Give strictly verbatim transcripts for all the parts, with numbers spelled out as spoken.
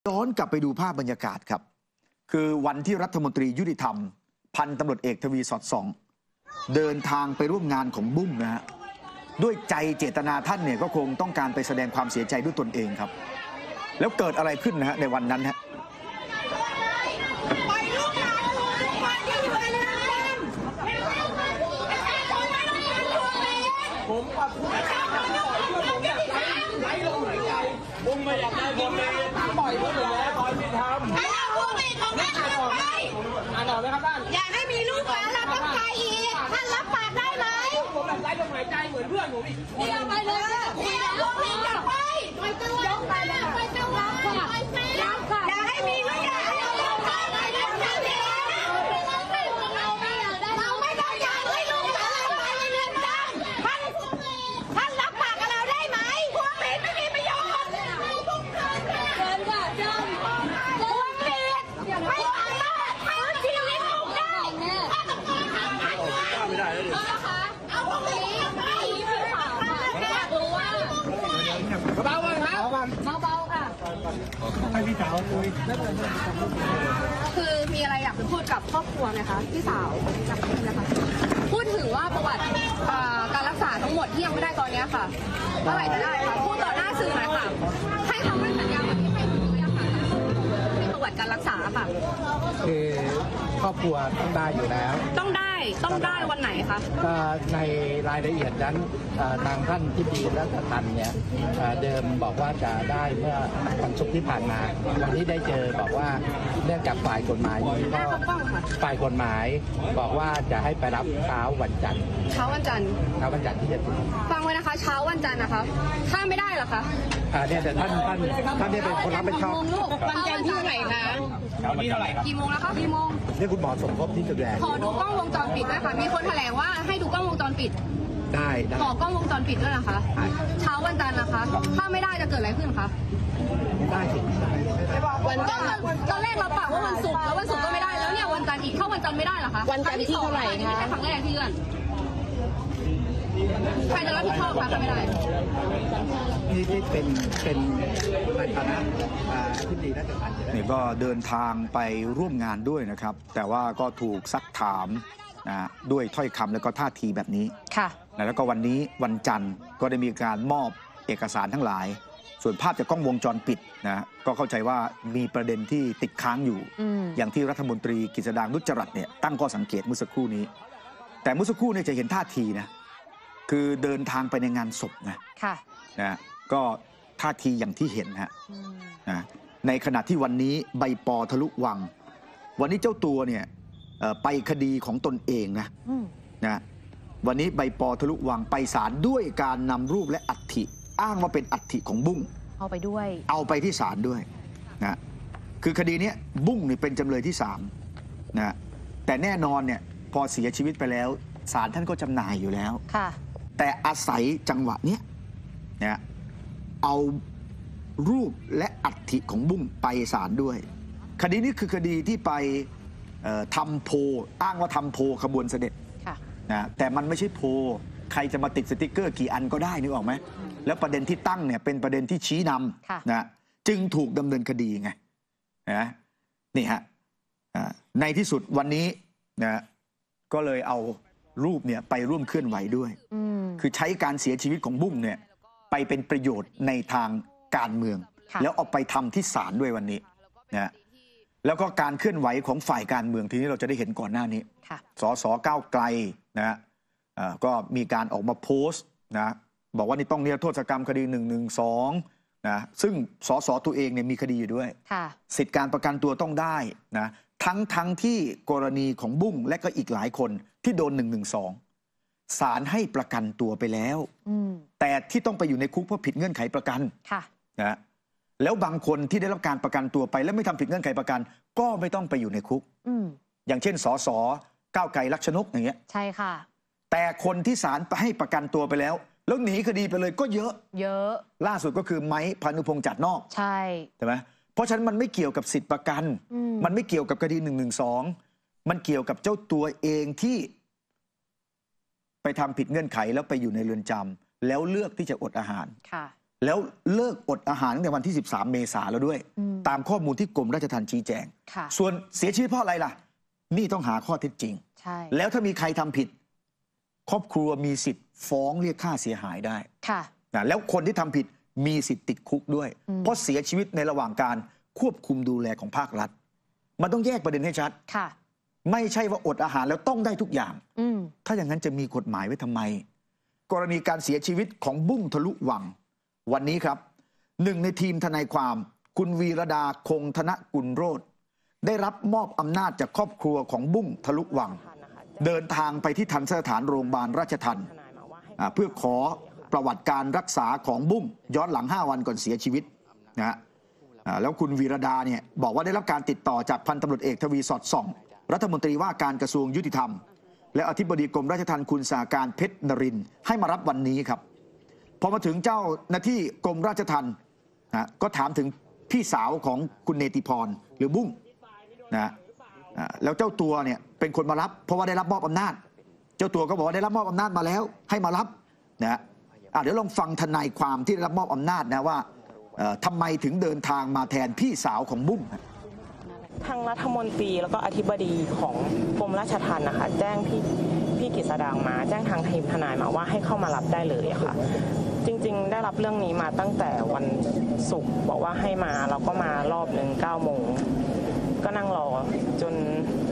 ย้อนกลับไปดูภาพบรรยากาศครับคือวันที่รัฐมนตรียุติธรรมพันตำรวจเอกทวีสอดส่องเดินทางไปร่วมงานของบุ้งนะฮะด้วยใจเจตนาท่านเนี่ยก็คงต้องการไปแสดงความเสียใจด้วยตนเองครับแล้วเกิดอะไรขึ้นนะฮะในวันนั้นฮะผมปรับผมอยากไล่ไล่ลงหายใจผมไม่อยากได้ผมเลยปล่อยผมเลยปล่อยไม่ทำให้เราพูดไม่ของท่านอ่านออกไหมอ่านออกไหมครับท่านอยากให้มีลูกหลานเราต้องไปอีกท่านรับปากได้ไหมผมแบบไล่ลงหายใจเหมือนเพื่อนผมอีกเดี๋ยวไปเลยเดี๋ยวลูกพี่จะไปไปตัวยกไปเลยไปตัวรับค่ะรับค่ะอยากให้มีลูกหลานเราต้องไปไปเลยเราไม่ได้อยากให้ลูกหลานเราไปในเรือนจำท่านท่านรับปากกับเราได้ไหมพวกผิดไม่มีประโยชน์เกินค่ะจำพวกผิดไม่สามารถเอาชีวิตลูกได้ถ้าตะโกนถามท่านไม่ได้เลยนะคะเอาพวกนี้ไม่มีผู้ข่าวค่ะอยากรู้ว่าเบาๆครับเบาๆค่ะให้พี่สาวคุยคือมีอะไรอยากจะพูดกับครอบครัวไหมคะพี่สาวกับพี่นะคะพูดถึงว่าประวัติการรักษาทั้งหมดที่ยังไม่ได้ตอนนี้ค่ะเมื่อไหร่จะได้คะพูดต่อหน้าสื่อหน่อยค่ะให้คำมั่นสัญญาวันที่ให้คุณเนี่ยค่ะในประวัติการรักษาค่ะคือครอบครัวต้องได้อยู่แล้วต้องได้ต้องได้วันไหนคะในรายละเอียดนั้นทางท่านที่ดีรัฐทันเนี่ยเดิมบอกว่าจะได้เมื่อวันศุกร์ที่ผ่านมาวันที่ได้เจอบอกว่าเนื่องจากฝ่ายกฎหมายนี้ก็ฝ่ายกฎหมายบอกว่าจะให้ไปรับเช้าวันจันทร์เช้าวันจันทร์เช้าวันจันทร์ที่จะถึงฟังไว้นะคะเช้าวันจันทร์นะคะถ้าไม่ได้เหรอคะเนี่ยแต่ท่านท่านท่านเนี่ยเป็นคนรับผิดชอบวันจันทร์ที่เท่าไหร่คะวันที่เท่าไหร่กี่โมงแล้วคะกี่โมงนี่คุณหมอสมภพที่จุดแรกขอดูกล้องวงจรปิดด้วยค่ะมีคนแถลงว่าให้ดูกล้องวงจรปิดได้ขอกล้องวงจรปิดด้วยนะคะเช้าวันจันทร์นะคะถ้าไม่ได้จะเกิดอะไรขึ้นคะได้สิวันจันทร์ตอนแรกเราปากว่าวันศุกร์แล้ววันศุกร์ก็ไม่ได้แล้วเนี่ยวันจันทร์อีกเข้าวันจันทร์ไม่ได้เหรอคะวันจันทร์ที่เท่าไหร่คะไม่ใช่ครั้งแรกที่เลื่อนใครจะรับผิดชอบคะถ้าไม่ได้นี่ที่เป็นเป็นในฐานะที่ดีน่าจะทันนี่ก็เดินทางไปร่วมงานด้วยนะครับแต่ว่าก็ถูกซักถามนะด้วยถ้อยคำแล้วก็ท่าทีแบบนี้ค่ะแล้วก็วันนี้วันจันทร์ก็ได้มีการมอบเอกสารทั้งหลายส่วนภาพจากกล้องวงจรปิดนะก็เข้าใจว่ามีประเด็นที่ติดค้างอยู่อ, อย่างที่รัฐมนตรีกฤษดางนุจจรัตน์เนี่ยตั้งข้อสังเกตเมื่อสักครู่นี้แต่เมื่อสักครู่เนี่ยจะเห็นท่าทีนะคือเดินทางไปในงานศพนะค่ะนะก็ท่าทีอย่างที่เห็นฮะนะในขณะที่วันนี้ใบปอทะลุวังวันนี้เจ้าตัวเนี่ยไปคดีของตนเองนะนะวันนี้ใบปอทะลุวังไปศาลด้วยการนำรูปและอัฐิอ้างว่าเป็นอัฐิของบุ้งเอาไปด้วยเอาไปที่ศาลด้วยนะคือคดีนี้บุ้งนี่เป็นจำเลยที่สามนะแต่แน่นอนเนี่ยพอเสียชีวิตไปแล้วศาลท่านก็จำหน่ายอยู่แล้วค่ะแต่อาศัยจังหวะนี้เนี่ยเอารูปและอัฐิของบุ้งไปศาลด้วยคดีนี้คือคดีที่ไปทำโพอ้างว่าทำโพขบวนเสด็จนะแต่มันไม่ใช่โพใครจะมาติดสติ๊กเกอร์กี่อันก็ได้นึกออกไหมแล้วประเด็นที่ตั้งเนี่ยเป็นประเด็นที่ชี้นำนะจึงถูกดำเนินคดีไงนะนี่ฮะในที่สุดวันนี้นะก็เลยเอารูปเนี่ยไปร่วมเคลื่อนไหวด้วยคือใช้การเสียชีวิตของบุ้งเนี่ยไปเป็นประโยชน์ในทางการเมืองแล้วเอาไปทำที่ศาลด้วยวันนี้นะแล้วก็การเคลื่อนไหวของฝ่ายการเมืองทีนี้เราจะได้เห็นก่อนหน้านี้สสก้าวไกลนะก็มีการออกมาโพสต์นะบอกว่านี่ต้องนิรโทษกรรมคดีหนึ่งหนึ่งสองนะซึ่งสสตัวเองเนี่ยมีคดีอยู่ด้วยสิทธิการประกันตัวต้องได้นะทั้งทั้งที่กรณีของบุ้งและก็อีกหลายคนที่โดนหนึ่งหนึ่งสองศาลให้ประกันตัวไปแล้วแต่ที่ต้องไปอยู่ในคุกเพราะผิดเงื่อนไขประกันนะแล้วบางคนที่ได้รับการประกันตัวไปแล้วไม่ทำผิดเงื่อนไขประกันก็ไม่ต้องไปอยู่ในคุกอย่างเช่นสสก้าวไกลลักษณุกอย่างเงี้ยใช่ค่ะแต่คนที่ศาลให้ประกันตัวไปแล้วแล้วหนีคดีไปเลยก็เยอะเยอะล่าสุดก็คือไม้พานุพงษ์จัดนอกใช่ใช่ไหมเพราะฉะนั้นมันไม่เกี่ยวกับสิทธิประกันมันไม่เกี่ยวกับคดีหนึ่งหนึ่งสองมันเกี่ยวกับเจ้าตัวเองที่ไปทำผิดเงื่อนไขแล้วไปอยู่ในเรือนจำแล้วเลือกที่จะอดอาหารแล้วเลิกอดอาหารตั้งแต่วันที่สิบสามเมษายนแล้วด้วยตามข้อมูลที่กรมราชทัณฑ์ชี้แจงส่วนเสียชีวิตเพราะอะไรล่ะนี่ต้องหาข้อเท็จจริงแล้วถ้ามีใครทำผิดครอบครัวมีสิทธิ์ฟ้องเรียกค่าเสียหายได้นะแล้วคนที่ทำผิดมีสิทธิ์ติดคุกด้วยเพราะเสียชีวิตในระหว่างการควบคุมดูแลของภาครัฐมันต้องแยกประเด็นให้ชัดไม่ใช่ว่าอดอาหารแล้วต้องได้ทุกอย่างถ้าอย่างนั้นจะมีกฎหมายไว้ทำไมกรณีการเสียชีวิตของบุ้งทะลุวังวันนี้ครับหนึ่งในทีมทนายความคุณวีรดาคงธนกุลโรจน์ได้รับมอบอำนาจจากครอบครัวของบุ้งทะลุวังเดินทางไปที่ทันตสถานโรงพยาบาลราชทัณฑ์เพื่อขอประวัติการรักษาของบุ้งย้อนหลังห้าวันก่อนเสียชีวิตนะฮะแล้วคุณวีรดาเนี่ยบอกว่าได้รับการติดต่อจากพันตำรวจเอกทวีสอดส่องรัฐมนตรีว่าการกระทรวงยุติธรรมและอธิบดีกรมราชทัณฑ์คุณสาการเพชรนรินทร์ให้มารับวันนี้ครับพอมาถึงเจ้าหน้าที่กรมราชทัณฑ์นะก็ถามถึงพี่สาวของคุณเนติพรหรือบุ้งนะแล้วเจ้าตัวเนี่ยเป็นคนมารับเพราะว่าได้รับมอบอำนาจเจ้าตัวก็บอกว่าได้รับมอบอำนาจมาแล้วให้มารับนะเดี๋ยวลองฟังทนายความที่ได้รับมอบอำนาจนะว่าทำไมถึงเดินทางมาแทนพี่สาวของบุ้งทางรัฐมนตรีแล้วก็อธิบดีของกรมราชทัณฑ์นะคะแจ้งพี่พี่กฤษดางมาแจ้งทางทีมทนายมาว่าให้เข้ามารับได้เลยค่ะจริงๆได้รับเรื่องนี้มาตั้งแต่วันศุกร์บอกว่าให้มาเราก็มารอบหนึ่งเก้าโมงก็นั่งรอจน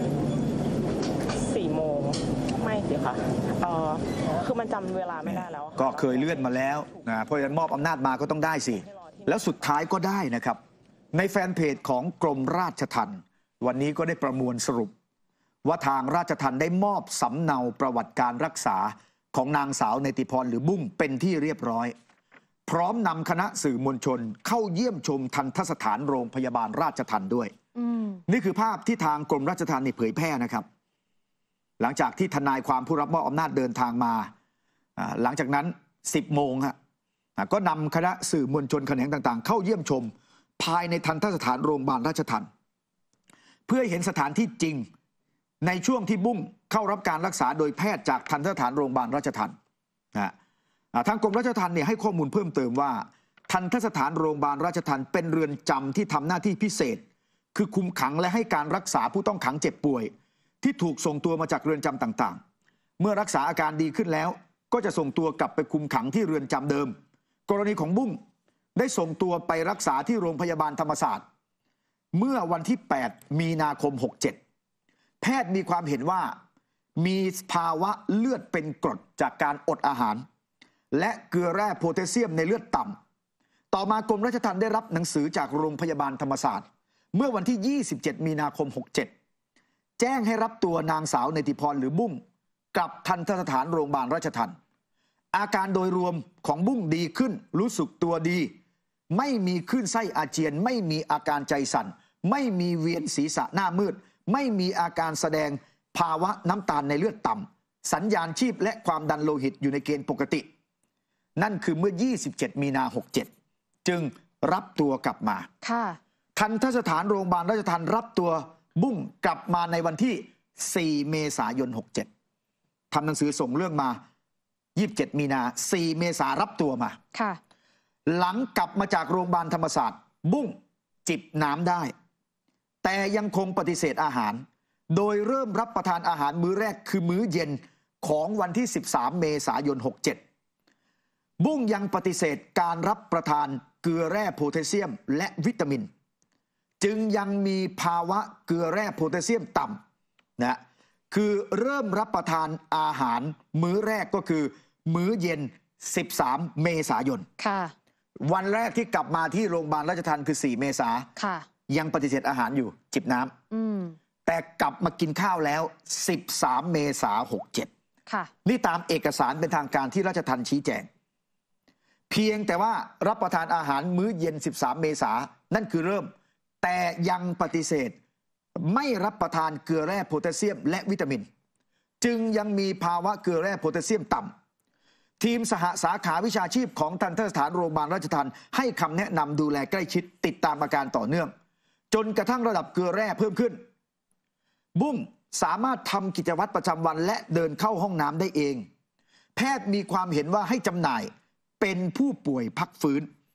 สี่โมงไม่สิค่ะเออคือมันจำเวลาไม่ได้แล้วก็เคยเลื่อนมาแล้วนะเพราะฉะนั้นมอบอำนาจมาก็ต้องได้สิแล้วสุดท้ายก็ได้นะครับในแฟนเพจของกรมราชทัณฑ์วันนี้ก็ได้ประมวลสรุปว่าทางราชทัณฑ์ได้มอบสำเนาประวัติการรักษาของนางสาวเนติพรหรือบุ้งเป็นที่เรียบร้อยพร้อมนำคณะสื่อมวลชนเข้าเยี่ยมชมทันตสถานโรงพยาบาลราชทัณฑ์ด้วยนี่คือภาพที่ทางกรมราชทัณฑ์เผยแพร่นะครับหลังจากที่ทนายความผู้รับมอบอำนาจเดินทางมาหลังจากนั้นสิบโมงฮะก็นำคณะสื่อมวลชนแขนงต่างๆเข้าเยี่ยมชมภายในทันตสถานโรงพยาบาลราชทัณฑ์เพื่อเห็นสถานที่จริงในช่วงที่บุ้งเข้ารับการรักษาโดยแพทย์จากทันตสถานโรงพยาบาลราชทัณฑ์นะทางกรมราชทัณฑ์เนี่ยให้ข้อมูลเพิ่มเติมว่าทันตสถานโรงพยาบาลราชทัณฑ์เป็นเรือนจำที่ทำหน้าที่พิเศษคือคุมขังและให้การรักษาผู้ต้องขังเจ็บป่วยที่ถูกส่งตัวมาจากเรือนจำต่างๆเมื่อรักษาอาการดีขึ้นแล้วก็จะส่งตัวกลับไปคุมขังที่เรือนจำเดิมกรณีของบุ้งได้ส่งตัวไปรักษาที่โรงพยาบาลธรรมศาสตร์เมื่อวันที่แปดมีนาคมหกเจ็ดแพทย์มีความเห็นว่ามีภาวะเลือดเป็นกรดจากการอดอาหารและเกลือแร่โพแทสเซียมในเลือดต่ำต่อมากรมราชทัณฑ์ได้รับหนังสือจากโรงพยาบาลธรรมศาสตร์เมื่อวันที่ยี่สิบเจ็ดมีนาคมหกเจ็ดแจ้งให้รับตัวนางสาวเนติพรหรือบุ้งกลับทันตสถานโรงพยาบาลราชทัณฑ์อาการโดยรวมของบุ้งดีขึ้นรู้สึกตัวดีไม่มีคลื่นไส้อาเจียนไม่มีอาการใจสั่นไม่มีเวียนศีรษะหน้ามืดไม่มีอาการแสดงภาวะน้ำตาลในเลือดต่ำสัญญาณชีพและความดันโลหิตอยู่ในเกณฑ์ปกตินั่นคือเมื่อยี่สิบเจ็ดมีนาคมหกเจ็ดจึงรับตัวกลับมาทันตสถานโรงพยาบาลราชทัณฑ์รับตัวบุ้งกลับมาในวันที่สี่เมษายนหกเจ็ดทำหนังสือส่งเรื่องมายี่สิบเจ็ดมีนาสี่เมษารับตัวมาหลังกลับมาจากโรงพยาบาลธรรมศาสตร์บุ้งจิบน้ำได้แต่ยังคงปฏิเสธอาหารโดยเริ่มรับประทานอาหารมื้อแรกคือมื้อเย็นของวันที่สิบสามเมษายนหกเจ็ดบุ้งยังปฏิเสธการรับประทานเกลือแร่โพแทสเซียมและวิตามินจึงยังมีภาวะเกลือแร่โพแทสเซียมต่ำนะคือเริ่มรับประทานอาหารมื้อแรกก็คือมื้อเย็นสิบสามเมษายนวันแรกที่กลับมาที่โรงพยาบาลราชทัณฑ์คือสี่เมษายังปฏิเสธอาหารอยู่จิบน้ำแต่กลับมากินข้าวแล้วสิบสามเมษายนหกเจ็ดนี่ตามเอกสารเป็นทางการที่ราชทัณฑ์ชี้แจงเพียงแต่ว่ารับประทานอาหารมื้อเย็นสิบสามเมษายนนั่นคือเริ่มแต่ยังปฏิเสธไม่รับประทานเกลือแร่โพแทสเซียมและวิตามินจึงยังมีภาวะเกลือแร่โพแทสเซียมต่ำทีมสหสาขาวิชาชีพของทันตสถานโรงพยาบาลราชทัณฑ์ให้คำแนะนำดูแลใกล้ชิดติดตามอาการต่อเนื่องจนกระทั่งระดับเกลือแร่เพิ่มขึ้นบุ้งสามารถทำกิจวัตรประจำวันและเดินเข้าห้องน้ำได้เองแพทย์มีความเห็นว่าให้จำหน่ายเป็นผู้ป่วยพักฟื้น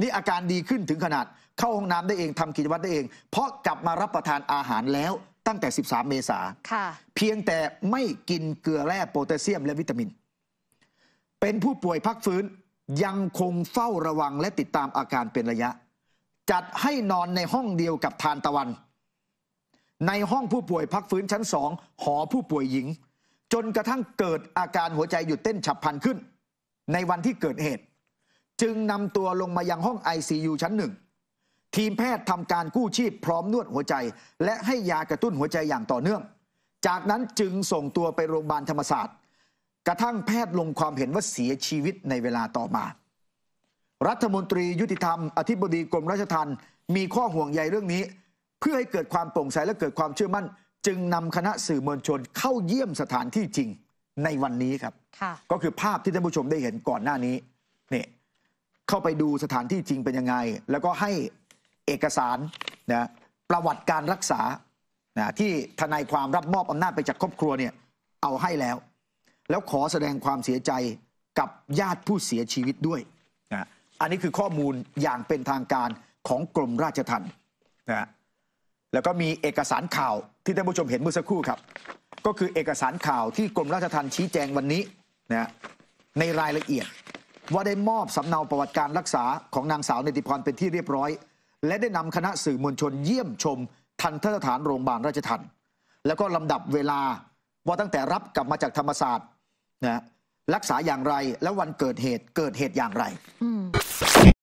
นี่อาการดีขึ้นถึงขนาดเข้าห้องน้ำได้เองทำกิจวัตรได้เอง เพราะกลับมารับประทานอาหารแล้วตั้งแต่สิบสามเมษาค่ะเพียงแต่ไม่กินเกลือแร่โพแทสเซียมและวิตามินเป็นผู้ป่วยพักฟื้นยังคงเฝ้าระวังและติดตามอาการเป็นระยะจัดให้นอนในห้องเดียวกับทานตะวันในห้องผู้ป่วยพักฟื้นชั้นสองหอผู้ป่วยหญิงจนกระทั่งเกิดอาการหัวใจหยุดเต้นฉับพลันขึ้นในวันที่เกิดเหตุจึงนำตัวลงมายังห้อง ไอ ซี ยู ชั้นหนึ่งทีมแพทย์ทำการกู้ชีพพร้อมนวดหัวใจและให้ยากระตุ้นหัวใจอย่างต่อเนื่องจากนั้นจึงส่งตัวไปโรงพยาบาลธรรมศาสตร์กระทั่งแพทย์ลงความเห็นว่าเสียชีวิตในเวลาต่อมารัฐมนตรียุติธรรมอธิบดีกรมราชทัณฑ์มีข้อห่วงใยเรื่องนี้เพื่อให้เกิดความโปร่งใสและเกิดความเชื่อมั่นจึงนำคณะสื่อมวลชนเข้าเยี่ยมสถานที่จริงในวันนี้ครับก็คือภาพที่ท่านผู้ชมได้เห็นก่อนหน้านี้นี่เข้าไปดูสถานที่จริงเป็นยังไงแล้วก็ให้เอกสารนะประวัติการรักษานะที่ทนายความรับมอบอำนาจไปจากครอบครัวเนี่ยเอาให้แล้วแล้วขอแสดงความเสียใจกับญาติผู้เสียชีวิตด้วยนะอันนี้คือข้อมูลอย่างเป็นทางการของกรมราชทัณฑ์นะแล้วก็มีเอกสารข่าวที่ท่านผู้ชมเห็นเมื่อสักครู่ครับก็คือเอกสารข่าวที่กรมราชทัณฑ์ชี้แจงวันนี้นะในรายละเอียดว่าได้มอบสำเนาประวัติการรักษาของนางสาวเนติพรเป็นที่เรียบร้อยและได้นำคณะสื่อมวลชนเยี่ยมชมทันตสถานโรงพยาบาลราชทัณฑ์แล้วก็ลำดับเวลาว่าตั้งแต่รับกลับมาจากธรรมศาสตร์นะรักษาอย่างไรและวันเกิดเหตุเกิดเหตุอย่างไร